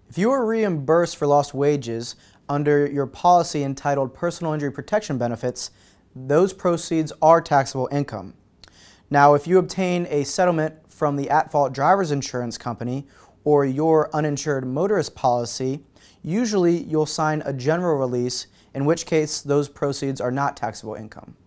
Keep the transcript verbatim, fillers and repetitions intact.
If you are reimbursed for lost wages under your policy entitled Personal Injury Protection Benefits, those proceeds are taxable income. Now, if you obtain a settlement from the at-fault driver's insurance company or your uninsured motorist policy, usually you'll sign a general release, in which case those proceeds are not taxable income.